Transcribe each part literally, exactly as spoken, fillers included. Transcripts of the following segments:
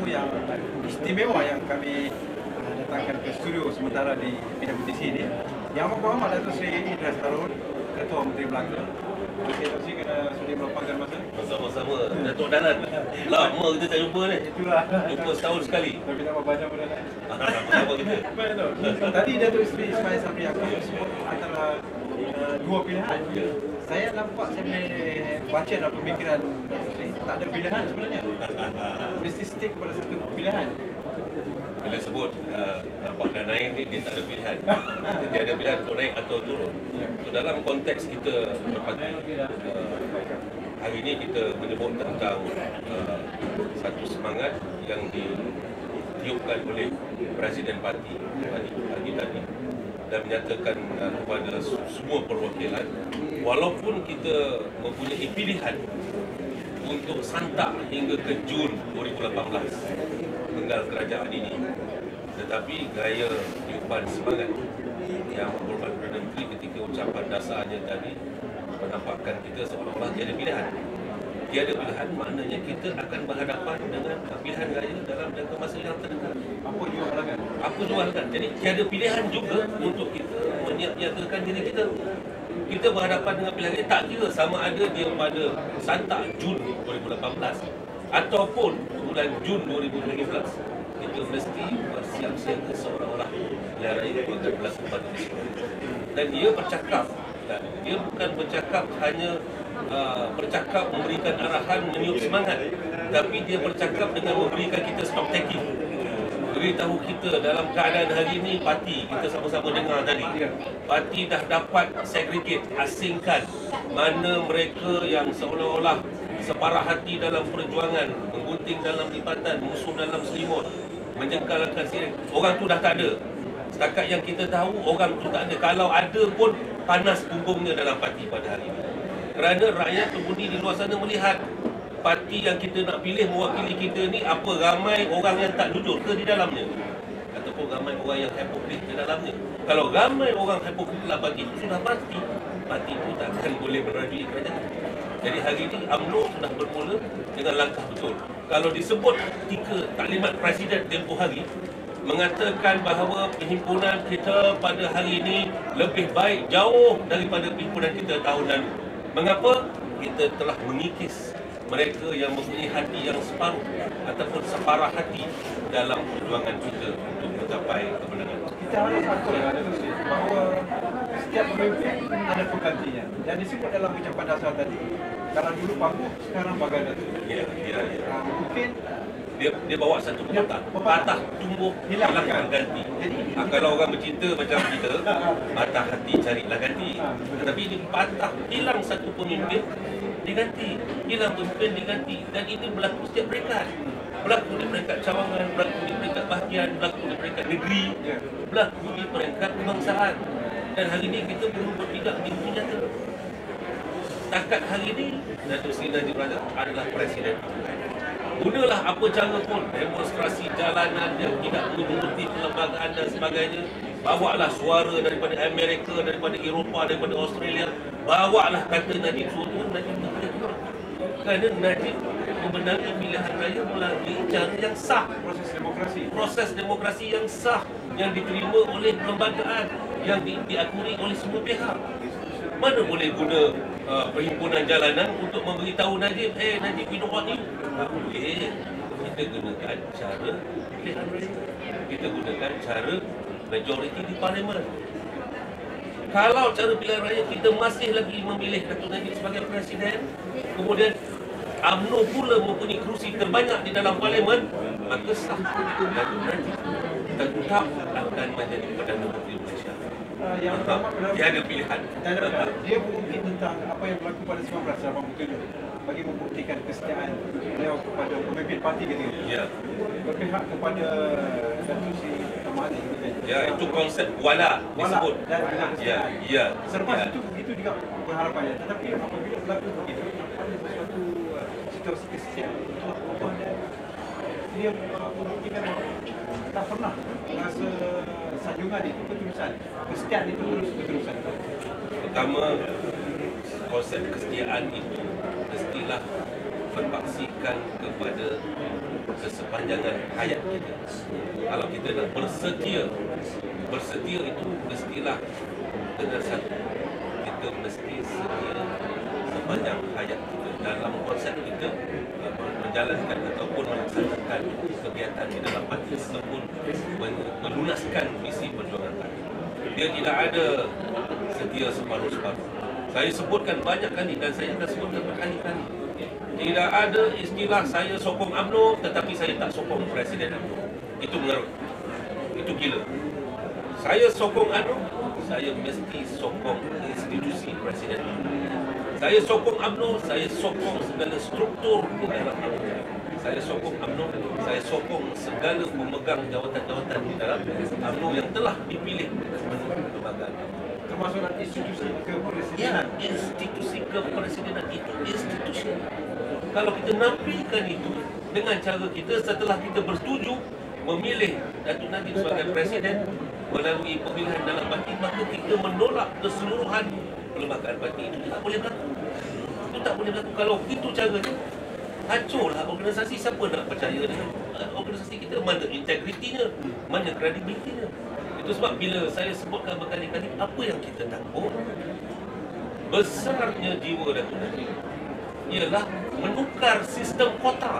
yang istimewa yang kami uh, datangkan ke studio sementara di P W T C ini. Yang Amat Berhormat Datuk Seri Idris Harun, Ketua Menteri Belaka. Terima kasih Datuk Seri kerana sudi meluangkan masa. Sama-sama, Datuk Dalan. Lama kita tak jumpa ni. Itulah. Jumpa setahun sekali. Tapi tak banyak benda lain. Sama-sama kita. Tadi Datuk Seri Ismail Sabri Yaakob sebut antara uh, dua pilihan. Saya nampak, saya boleh baca dalam pemikiran Datuk Seri, tak ada pilihan sebenarnya. Mesti stick kepada satu pilihan. Bila sebut uh, nampak dan naik ni, dia tak ada pilihan. Dia ada pilihan untuk naik atau turun. So, dalam konteks kita berparti, uh, hari ini kita menyebut tentang uh, satu semangat yang ditiupkan oleh Presiden Parti pagi tadi dan menyatakan uh, kepada semua perwakilan, walaupun kita mempunyai pilihan untuk santak hingga ke Jun dua ribu lapan belas penggal kerajaan ini, tetapi gaya tiupan semangat yang berhormat Perdana Menteri ketika ucapan dasarnya tadi menampakkan kita seolah-olah tiada pilihan. Tiada pilihan maknanya kita akan berhadapan dengan pilihan raya dalam jangka masa yang terdekat. Apa juga halangan? Apa juga halangan? Jadi tiada pilihan juga untuk kita menyatakan diri kita. Kita berhadapan dengan pilihan raya, tak kira sama ada dia pada santak Jun dua ribu lapan belas ataupun bulan Jun dua ribu tujuh belas. Kita mesti bersiap siaga seolah-olah pilihan raya itu akan berlaku pada di sini. Dan dia bercakap, dan dia bukan bercakap hanya uh, bercakap memberikan arahan meniup semangat, tapi dia bercakap dengan memberikan kita stock taking. Beritahu kita dalam keadaan hari ini, parti kita sama-sama dengar tadi, parti dah dapat segregate, asingkan mana mereka yang seolah-olah separah hati dalam perjuangan, menggunting dalam lipatan, musuh dalam selimut, menjengkalkan sini. Orang tu dah tak ada. Setakat yang kita tahu, orang tu tak ada. Kalau ada pun, panas punggungnya dalam parti pada hari ini. Kerana rakyat pengundi di luar sana melihat parti yang kita nak pilih mewakili kita ni, apa ramai orang yang tak jujur ke di dalamnya, ataupun ramai orang yang hipokrit di dalamnya. Kalau ramai orang hipokrit dalam parti itu, sudah pasti parti itu tak akan boleh merajui kerajaan. Jadi hari ini UMNO sudah bermula dengan langkah betul. Kalau disebut tiga taklimat Presiden tempoh hari mengatakan bahawa perhimpunan kita pada hari ini lebih baik jauh daripada perhimpunan kita tahun lalu. Mengapa? Kita telah mengikis mereka yang mempunyai hati yang separuh ataupun separah hati dalam perjuangan kita untuk mencapai kemenangan. Kita harus akui bahawa setiap pemimpin ada penggantinya. Dan disebut dalam ucapan dasar tadi, kalau dulu panggung, sekarang bagai datuk. Ya, ya, ya. Uh, mungkin dia dia bawa satu pepatah, patah tumbuh hilang ganti. Ha, kalau orang bercinta macam kita, patah hati carilah ganti. Tetapi ini patah, hilang satu pemimpin diganti, hilang pemimpin diganti, dan ini berlaku setiap peringkat. Berlaku di peringkat cawangan, berlaku di peringkat bahagian, berlaku di peringkat negeri, berlaku di peringkat kebangsaan. Dan hari ini kita belum berpijak di bumi nyata. Takat hari ini, Datuk Seri Najib Razak adalah Presiden. Gunalah apa cara pun, demonstrasi jalanan yang tidak menuruti perlembagaan dan sebagainya. Bawalah suara daripada Amerika, daripada Eropah, daripada Australia. Bawalah kata Najib suruh, Najib bekerja. Kerana Najib membenarkan pilihan raya melalui cara yang sah. proses demokrasi. Proses demokrasi yang sah, yang diterima oleh perlembagaan, yang di, diakui oleh semua pihak. Mana boleh guna uh, perhimpunan jalanan untuk memberitahu Najib, eh Najib, we don't want you. Tak boleh. Kita gunakan cara pilihan raya. Kita gunakan cara majoriti di parlimen. Kalau cara pilihan raya kita masih lagi memilih Datuk Najib sebagai Presiden, kemudian UMNO pula mempunyai kerusi terbanyak di dalam parlimen, maka sah Datuk Najib tetap akan menjadi Perdana Menteri Malaysia. Uh, yang pertama adalah dia ada pilihan. Dia mengungkit tentang apa yang berlaku pada seribu sembilan ratus lapan puluh tujuh bagi membuktikan kesetiaan beliau kepada pemimpin parti ketika itu. Ya. Berpihak kepada Datuk Seri Mahathir. Ya, itu konsep wala disebut. Dan ya, ya. Selepas ya. itu begitu juga berharapannya. Tetapi apabila berlaku begitu, ada sesuatu uh, situasi kesetiaan itu apa dia? Dia membuktikan bahawa tak pernah rasa sanjungan itu keterusan. Kesetiaan itu terus keterusan. Pertama, konsep kesetiaan itu mestilah berpaksikan kepada kesepanjangan hayat kita. Kalau kita nak bersetia, bersetia itu mestilah dengan satu, kita mesti setia sepanjang hayat kita dalam konsep kita uh, menjalankan ataupun melaksanakan kegiatan di dalam parti ataupun melunaskan misi perjuangan parti. Dia tidak ada setia separuh-separuh. Saya sebutkan banyak kali dan saya akan sebutkan berkali-kali. Tidak ada istilah saya sokong U M N O tetapi saya tak sokong Presiden U M N O. Itu mengarut. Itu gila. Saya sokong U M N O, saya mesti sokong institusi Presiden U M N O. Saya sokong U M N O, saya sokong segala struktur di dalam U M N O. Saya sokong U M N O, saya sokong segala pemegang jawatan-jawatan di dalam U M N O yang telah dipilih menurut lembaga. Termasuk institusi kepresidenan. Ya, institusi kepresidenan itu institusi. Kalau kita nafikan itu dengan cara kita setelah kita bersetuju memilih Datuk Najib sebagai presiden melalui pemilihan dalam parti, maka kita menolak keseluruhan perlembagaan parti. Itu tak boleh berlaku. Itu tak boleh berlaku. Kalau itu caranya, hancurlah organisasi. Siapa nak percaya dengan organisasi kita? Mana integritinya? Mana kredibilitinya? Itu sebab bila saya sebutkan berkali-kali apa yang kita takut, besarnya jiwa Datuk Najib ialah menukar sistem kota.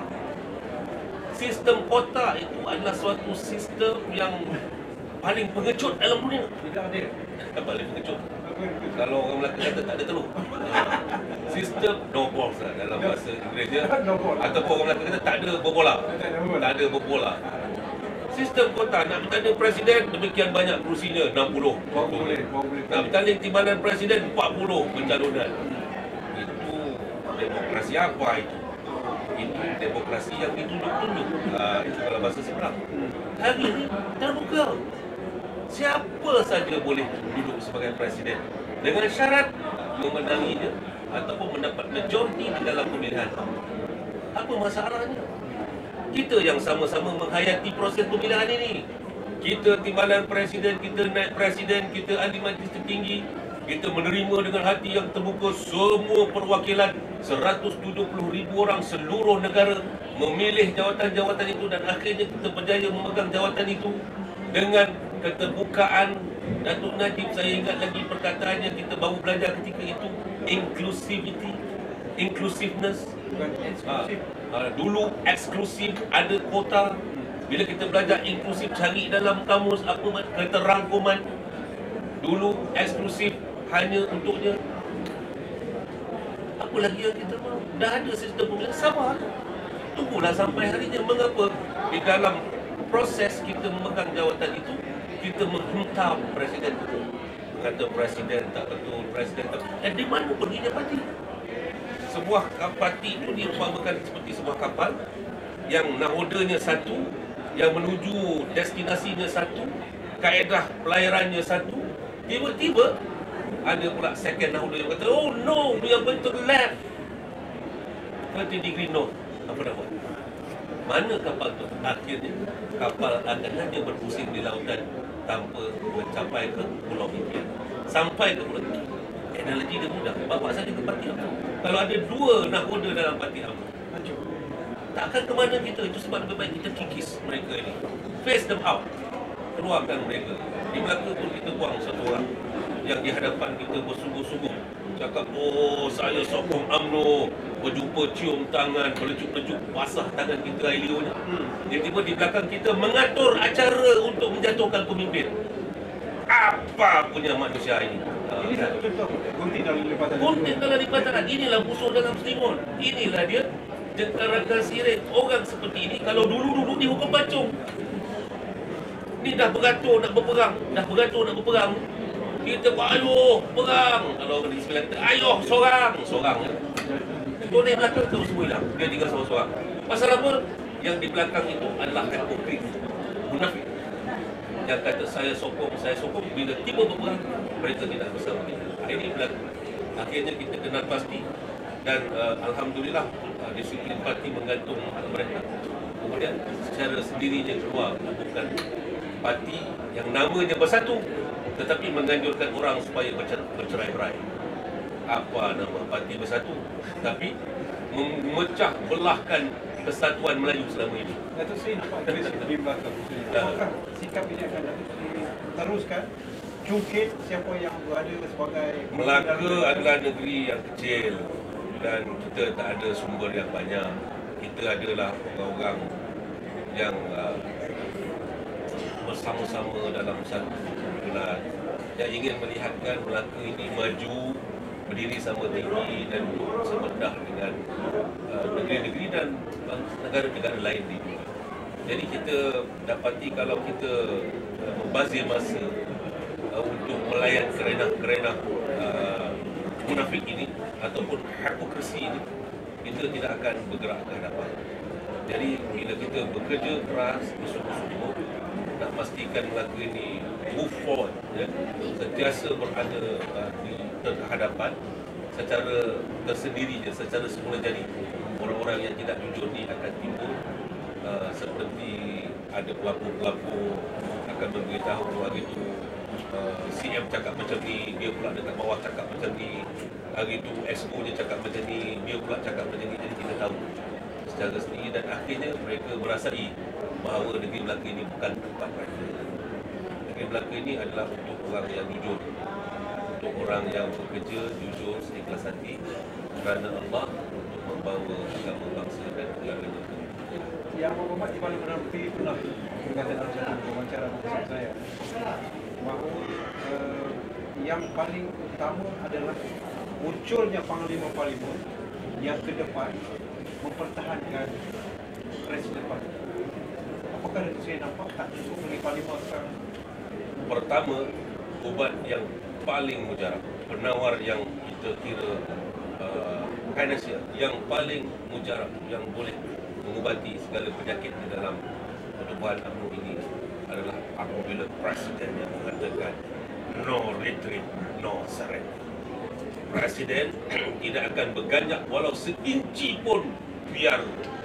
Sistem kota itu adalah suatu sistem yang paling pengecut dalam dunia. Tidak adil. Paling pengecut. Kalau orang Melaka kata tak ada telur. Sistem no balls lah dalam bahasa Inggeris dia. No ball. Ataupun orang Melaka kata tak ada berbola. Tak ada bola. Tak ada berbola. Sistem kota nak bertanding presiden demikian banyak kerusinya enam puluh. Baru boleh, baru boleh. Nak bertanding timbalan presiden empat puluh pencalonan. Itu demokrasi apa itu? Itu demokrasi yang ditunjuk-tunjuk. Uh, itu kalau bahasa seberang. Hari ini terbuka. Siapa saja boleh duduk sebagai presiden dengan syarat memenanginya ataupun mendapat majoriti di dalam pemilihan. Apa masalahnya? Kita yang sama-sama menghayati proses pemilihan ini. Kita timbalan presiden, kita naik presiden, kita ahli majlis tertinggi. Kita menerima dengan hati yang terbuka semua perwakilan seratus tujuh puluh ribu orang seluruh negara memilih jawatan-jawatan itu dan akhirnya kita berjaya memegang jawatan itu dengan keterbukaan. Datuk Najib, saya ingat lagi perkataan yang kita baru belajar ketika itu, inclusivity, inclusiveness. Bukan eksklusif. Ha, ha, dulu eksklusif, ada kota. Bila kita belajar inklusif, cari dalam kamus apa keterangkuman. Dulu eksklusif hanya untuknya. Apa lagi yang kita mahu? Dah ada sistem pemilihan, sabar. Tunggulah sampai harinya. Mengapa di dalam proses kita memegang jawatan itu, kita menghentam presiden itu. Kata presiden tak betul, presiden tak betul. Eh, di mana perginya parti? Sebuah parti itu diumpamakan seperti sebuah kapal yang nahodanya satu, yang menuju destinasinya satu, kaedah pelayarannya satu. Tiba-tiba ada pula second nahoda yang kata, oh no, we are going to the left, thirty degree north. Apa dah buat? Mana kapal tu? Akhirnya kapal akan hanya berpusing di lautan tanpa mencapai ke Pulau Impian. Sampai ke Pulau Impian. Teknologi dia mudah. Bawa saja ke parti U M N O. Kalau ada dua nahoda dalam parti U M N O, tak akan ke mana kita. Itu sebab lebih baik kita kikis mereka ini. Face them out. Keluarkan mereka. Di Melaka pun kita buang satu orang yang di hadapan kita bersungguh-sungguh cakap, oh saya sokong U M N O, berjumpa cium tangan, melecup-lecup basah tangan kita air liurnya. Hmm. Tiba-tiba di belakang kita mengatur acara untuk menjatuhkan pemimpin. Apa punya manusia ini? Ini satu contoh gunting dalam lipatan. Gunting dalam lipatan. Inilah musuh dalam selimut. Inilah dia jengkarakan sirih. Orang seperti ini kalau dulu-dulu dihukum pacung. Ni dah beratur nak berperang, dah beratur nak berperang. Kita buat ayo perang. Kalau orang di sebelah kita, ayo sorang, sorang. Boleh belakang terus semua hilang. Dia tinggal seorang-seorang. Pasal apa? Yang di belakang itu adalah hipokrit, munafik. Yang kata saya sokong, saya sokong. Bila tiba berperang, mereka tidak bersama kita. Ini berlaku. Akhirnya kita kenal pasti. Dan uh, Alhamdulillah uh, disiplin parti menggantung mereka. Kemudian secara sendirinya keluar bukan parti yang namanya bersatu, tetapi menganjurkan orang supaya bercerai-berai. Apa nama parti bersatu? Tapi memecah belahkan kesatuan Melayu selama ini. Datuk Seri nampak agresif di belakang. Apakah sikap ini akan Datuk Seri teruskan? Jungkit siapa yang berada sebagai Melaka adalah negeri yang kecil dan kita tak ada sumber yang banyak. Kita adalah orang-orang yang uh, bersama-sama dalam satu kumpulan yang ingin melihatkan Melaka ini maju, berdiri sama tinggi dan semedah dengan uh, negeri-negeri dan uh, negara-negara lain di dunia. Jadi kita dapati kalau kita uh, membazir masa uh, untuk melayan kerenah-kerenah uh, munafik ini ataupun hipokrasi ini, kita tidak akan bergerak ke hadapan. Jadi bila kita bekerja keras, bersungguh-sungguh nak pastikan Melaka ini move forward, ya, sentiasa berada uh, di terhadapan secara tersendiri je, secara semula jadi. Orang-orang yang tidak jujur ni akan timbul, uh, seperti ada pelapor-pelapor akan memberitahu hari itu uh, C M cakap macam ni, dia pula dekat bawah cakap macam ni, hari itu S O nya cakap macam ni, dia pula cakap macam ni. Jadi kita tahu secara sendiri dan akhirnya mereka merasai bahawa negeri Melaka ini bukan tempat mereka. Negeri Melaka ini adalah untuk orang yang jujur, untuk orang yang bekerja jujur seikhlas hati kerana Allah, untuk membawa agama bangsa dan negaranya. Yang Muhammad di Perdana Menteri pernah berkata dalam satu wawancara bersama saya bahawa uh, yang paling utama adalah munculnya Panglima Parlimen yang ke depan mempertahankan Presiden Parlimen. Apakah Datuk Seri nampak tak cukup bagi Parlimen sekarang? Pertama, ubat yang paling mujarab, penawar yang kita kira uh, financial, yang paling mujarab, yang boleh mengubati segala penyakit di dalam pertubuhan U M N O ini adalah apabila Presiden yang mengatakan no retreat, no surrender. Presiden tidak akan berganjak walau seinci pun biar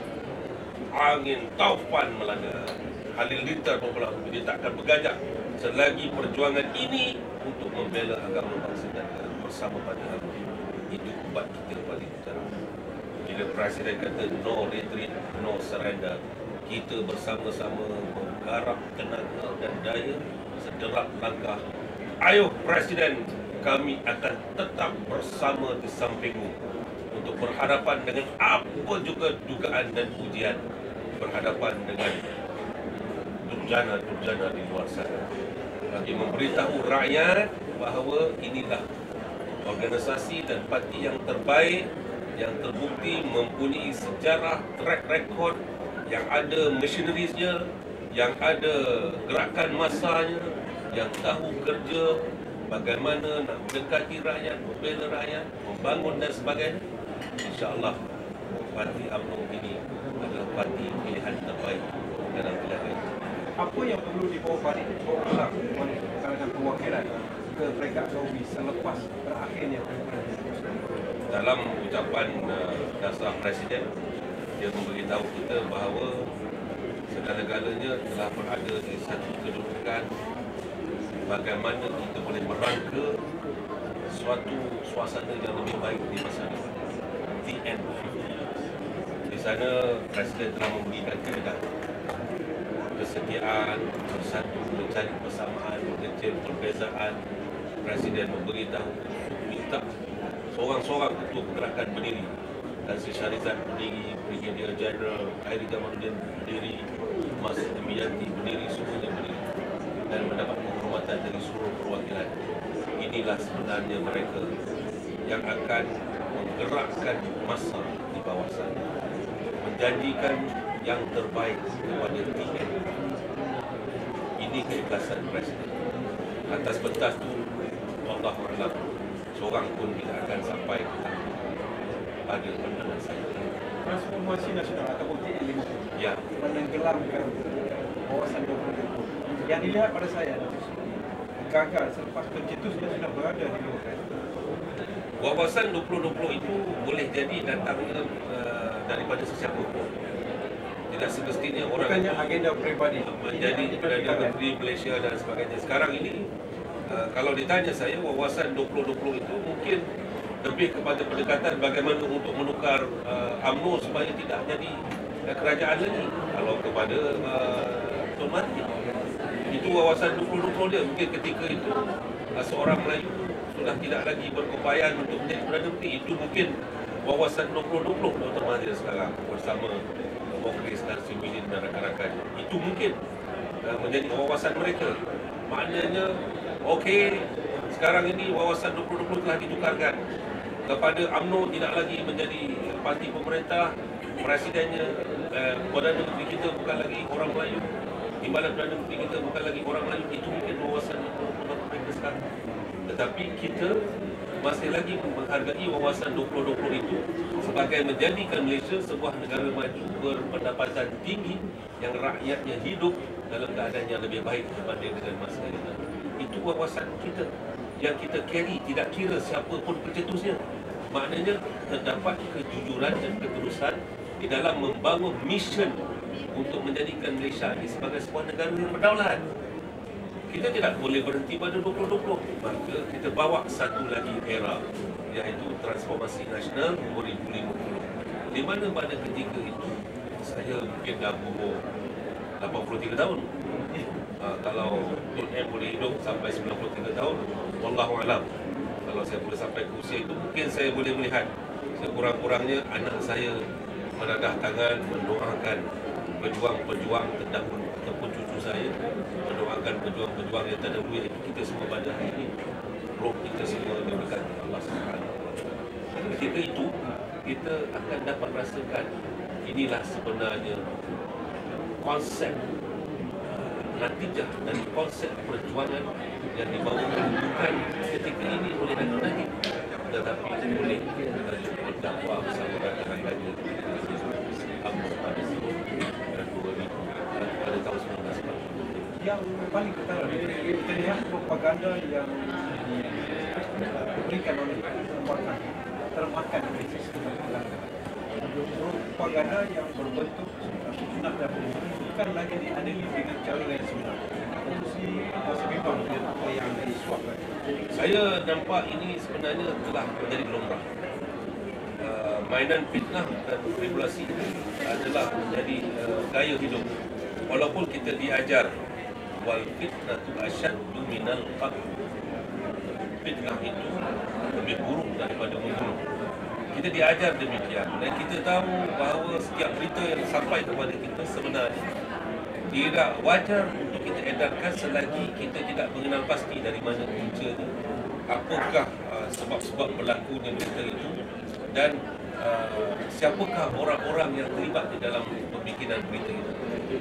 angin taufan melanda, halilintar berbelah, dia tak akan berganjak selagi perjuangan ini untuk membela agama bangsa dan negara bersama pada hari itu. Ubat kita paling utama. Bila Presiden kata no retreat, no surrender, kita bersama-sama menggarap tenaga dan daya, sederap langkah. Ayo Presiden, kami akan tetap bersama di sampingmu untuk berhadapan dengan apa juga dugaan dan ujian, berhadapan dengan durjana-durjana di luar sana. Bagi memberitahu rakyat bahawa inilah organisasi dan parti yang terbaik, yang terbukti mempunyai sejarah, track record, yang ada machineries-nya, yang ada gerakan masanya, yang tahu kerja, bagaimana nak mendekati rakyat, membela rakyat, membangun dan sebagainya. InsyaAllah parti U M N O ini adalah parti pilihan terbaik dalam pilihan ini. Apa yang perlu dibawa balik, dibawa pulang oleh kalangan perwakilan ke peringkat Saudi selepas berakhirnya pilkada? Dalam ucapan uh, dasar Presiden, dia memberitahu kita bahawa segala-galanya telah berada di satu kedudukan bagaimana kita boleh merangka suatu suasana yang lebih baik di masa depan. The end. Di sana Presiden telah memberikan kaedah kesetiaan, bersatu, mencari persamaan, mengecil perbezaan. Presiden memberitahu minta seorang-seorang ketua pergerakan berdiri. Dan Sri Syarizat berdiri, Brigadier General Khairi Jamaluddin berdiri, Mas Demiyanti berdiri, semuanya berdiri dan mendapat penghormatan dari seluruh perwakilan. Inilah sebenarnya mereka yang akan menggerakkan massa di bawah sana, menjanjikan yang terbaik kepada T N. Ini keikhlasan Presiden. Atas pentas itu, Allah Alam, seorang pun tidak akan sampai pada pandangan saya. Transformasi nasional ataupun T N lima puluh Ya, menenggelamkan kawasan dua puluh dua puluh. Yang dilihat pada saya gagal selepas pencetusnya sudah berada di luar. wawasan dua puluh dua puluh itu boleh jadi datangnya uh, daripada sesiapa pun. Tidak semestinya orang Bukannya itu agenda peribadi menjadi Perdana Menteri Malaysia dan sebagainya. Sekarang ini uh, kalau ditanya saya, wawasan dua puluh dua puluh itu mungkin lebih kepada pendekatan bagaimana untuk menukar uh, U M N O supaya tidak jadi uh, kerajaan lagi. Kalau kepada uh, Tun Mahathir, itu wawasan dua puluh dua puluh dia. Mungkin ketika itu uh, seorang Melayu sudah tidak lagi berkeupayaan untuk menjadi Perdana Menteri. Itu mungkin wawasan dua puluh dua puluh Doktor Mahathir sekarang bersama Mukhlis dan Similin dan rakan-rakan. Itu mungkin uh, menjadi wawasan mereka. Maknanya, okey, sekarang ini wawasan dua puluh dua puluh telah ditukarkan kepada U M N O, tidak lagi menjadi parti pemerintah. Presidennya, eh, Perdana Menteri kita bukan lagi orang Melayu, Timbalan Perdana Menteri kita bukan lagi orang Melayu. Itu mungkin wawasan dua puluh dua puluh mereka sekarang. Tetapi kita masih lagi menghargai wawasan dua puluh dua puluh itu sebagai menjadikan Malaysia sebuah negara maju berpendapatan tinggi yang rakyatnya hidup dalam keadaan yang lebih baik berbanding dengan masa yang lalu. Itu wawasan kita yang kita carry, tidak kira siapa pun pencetusnya. Maknanya terdapat kejujuran dan keterusan di dalam membangun mission untuk menjadikan Malaysia ini sebagai sebuah negara yang berdaulat. Kita tidak boleh berhenti pada dua puluh dua puluh, maka kita bawa satu lagi era, iaitu transformasi nasional dua ribu lima puluh. Di mana pada ketika itu saya mungkin dah umur lapan puluh tiga tahun. Uh, kalau Tun M boleh hidup sampai sembilan puluh tiga tahun, wallahualam. Kalau saya boleh sampai ke usia itu, mungkin saya boleh melihat sekurang-kurangnya anak saya menadah tangan, mendoakan pejuang-pejuang terdahulu ataupun cucu saya mendoakan pejuang-pejuang yang terdahulu, iaitu kita semua pada hari ini. Roh kita semua diberikan Allah Subhanahu Wa Taala. Ketika itu, kita akan dapat rasakan inilah sebenarnya konsep natijah dan konsep perjuangan yang dibawakan bukan ketika ini oleh Datuk Najib, tetapi oleh berdakwah bersama rakan-rakannya pada pada tahun seribu sembilan ratus empat puluh. Yang paling ketara, kita lihat propaganda yang diberikan oleh perempuan termakan oleh sistem propaganda. Propaganda yang berbentuk sunnah dan bukan lagi diadili dengan cara yang sebenarnya. Fungsi masih bimbang dengan apa yang disuapkan. Saya nampak ini sebenarnya telah menjadi lumrah. Uh, mainan fitnah dan regulasi adalah menjadi uh, gaya hidup. Walaupun kita diajar wal fitnatu asyaddu minal qatl. Fitnah itu lebih buruk daripada membunuh. Kita diajar demikian dan kita tahu bahawa setiap berita yang sampai kepada kita sebenarnya tidak wajar untuk kita edarkan selagi kita tidak mengenal pasti dari mana puncanya, apakah uh, sebab-sebab berlakunya berita itu, dan uh, siapakah orang-orang yang terlibat di dalam pembikinan berita itu.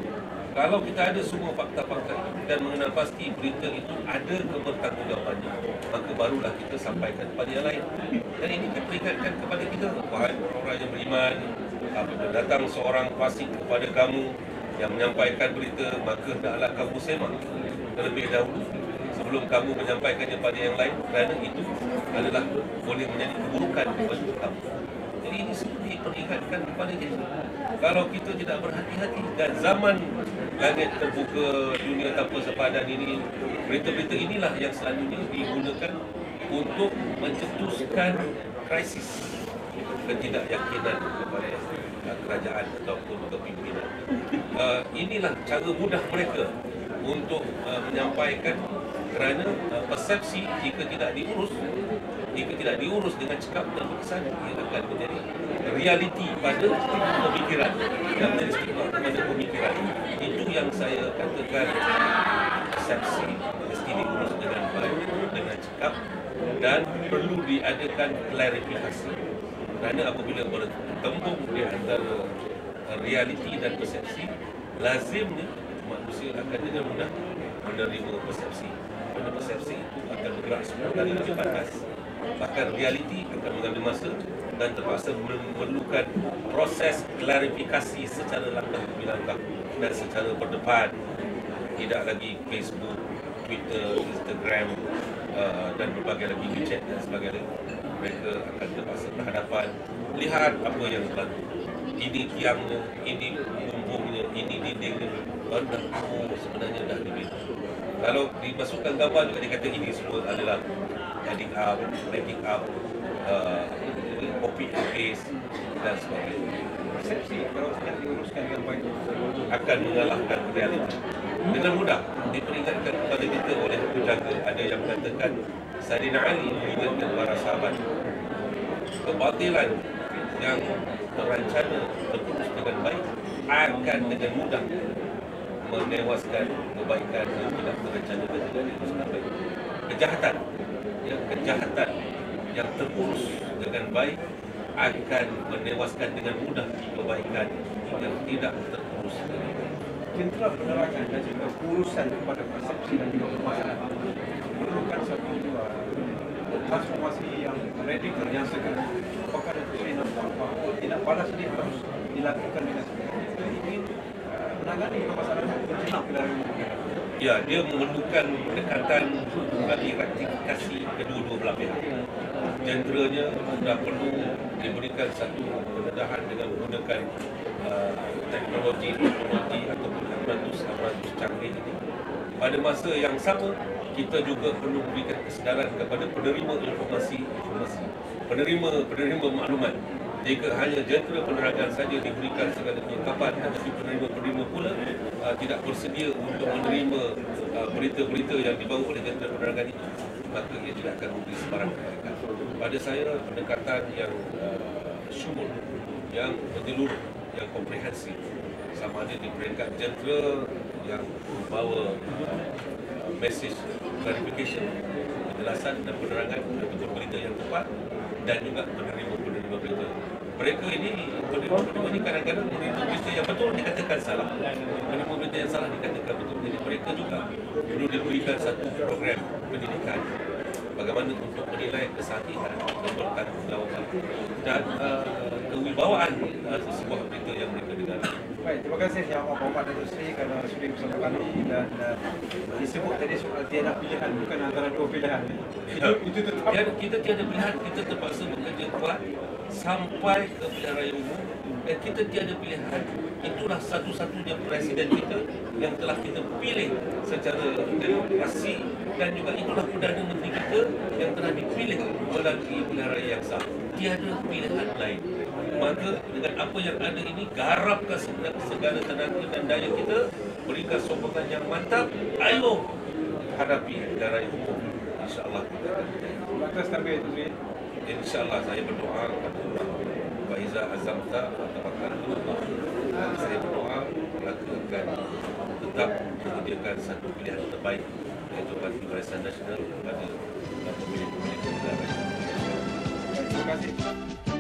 Kalau kita ada semua fakta-fakta dan mengenal pasti berita itu ada kebertanggungjawabannya, maka barulah kita sampaikan kepada yang lain. Dan ini kita peringatkan kepada kita, wahai orang-orang yang beriman, apabila datang seorang fasik kepada kamu yang menyampaikan berita, maka hendaklah kamu semak terlebih dahulu sebelum kamu menyampaikannya pada yang lain, kerana itu adalah boleh menjadi keburukan kepada kamu. Jadi ini seperti peringatkan kepada kita. Kalau kita tidak berhati-hati dan zaman langit terbuka, dunia tanpa sepadan ini, berita-berita inilah yang selanjutnya digunakan untuk mencetuskan krisis ketidakyakinan kepada kerajaan ataupun kepimpinan. Uh, inilah cara mudah mereka untuk uh, menyampaikan, kerana uh, persepsi jika tidak diurus, jika tidak diurus dengan cekap dan berkesan, ia akan menjadi realiti pada pemikiran dan menjadi stigma pada pemikiran. Itu yang saya katakan, persepsi mesti diurus dengan baik, dengan cekap, dan perlu diadakan klarifikasi. Kerana apabila bertembung di antara realiti dan persepsi, lazimnya manusia akan dengan mudah menerima persepsi. Kerana persepsi itu akan bergerak sepuluh kali lebih panas. Bahkan realiti akan mengambil masa dan terpaksa memerlukan proses klarifikasi secara langkah demi langkah dan secara berdepan. Tidak lagi Facebook, Twitter, Instagram uh, dan berbagai lagi WeChat dan sebagainya. Mereka akan terpaksa berhadapan, lihat apa yang berlaku. Ini tiangnya, ini bumbungnya, ini dindingnya. Baru dah, oh sebenarnya dah lebih. Kalau dimasukkan gambar juga, dia kata ini semua adalah adding up, breaking up. uh, copy and paste dan sebagainya. Persepsi kalau tidak diuruskan dengan baik Akan mengalahkan realiti. Dengan mudah diperingatkan kepada kita oleh penjaga. Ada yang mengatakan Saidina Ali mengingatkan para sahabat, kebatilan yang terancana terurus dengan baik akan dengan mudah menewaskan kebaikan yang tidak terencana dan tidak diurus dengan baik. Kejahatan, ya, kejahatan yang terurus dengan baik akan menewaskan dengan mudah kebaikan yang tidak terurus dengan baik. Jentera penerangan dan juga urusan kepada persepsi dan juga pemasaran memerlukan satu uh, transformasi yang radikal yang segera. Apakah itu saya nampak bahawa tidak balas ini harus dilakukan dengan segera. Kita ingin uh, menangani permasalahan penjenak kendaraan umum kita. Ya, dia memerlukan pendekatan bagi ratifikasi kedua-dua belah pihak. Jenderanya sudah perlu diberikan satu pendedahan dengan menggunakan uh, teknologi teknologi ataupun aparatus-aparatus canggih ini. Pada masa yang sama, kita juga perlu memberikan kesedaran kepada penerima informasi, informasi penerima penerima maklumat. Jika hanya jentera penerangan saja diberikan segala kelengkapan, tetapi penerima-penerima pula uh, tidak bersedia untuk menerima uh, berita-berita yang dibawa oleh jentera penerangan itu, maka ia tidak akan memberi sebarang kebaikan. Pada saya, pendekatan yang uh, syumul, yang menyeluruh, yang komprehensif, sama ada di peringkat jentera yang membawa uh, message clarification, penjelasan dan penerangan ataupun berita yang tepat, dan juga penerima-penerima berita. Mereka ini, penerima-penerima ini kadang-kadang menerima berita yang betul dikatakan salah. Penerima berita yang salah dikatakan betul. Jadi mereka juga perlu diberikan satu program pendidikan bagaimana untuk menilai kesahihan dan bertanggungjawab dan uh, kewibawaan uh, sebuah berita yang mereka dengar. Baik, terima kasih Yang Amat Berhormat Datuk Seri kerana sudi bersama kami dan uh, disebut tadi soal tiada pilihan, bukan antara dua pilihan. Itu, itu tetap. Tiada, kita tiada pilihan, kita terpaksa bekerja kuat sampai ke pilihan raya umum dan kita tiada pilihan. Itulah satu-satunya presiden kita yang telah kita pilih secara demokrasi dan juga itulah Perdana Menteri kita yang telah dipilih melalui pilihan raya yang sah. Tiada pilihan lain. Maka dengan apa yang ada ini, garapkan segala tenaga dan daya kita, berikan sokongan yang mantap. Ayo hadapi pilihan raya umum. InsyaAllah kita akan berjaya. Batas tambah itu Sri. InsyaAllah saya berdoa kepada Allah. Wa iza azamta fatawakkal 'ala Allah. Dan saya berdoa Melaka akan tetap menyediakan satu pilihan terbaik, iaitu Parti Barisan Nasional kepada pemilih-pemilih negara. Terima kasih.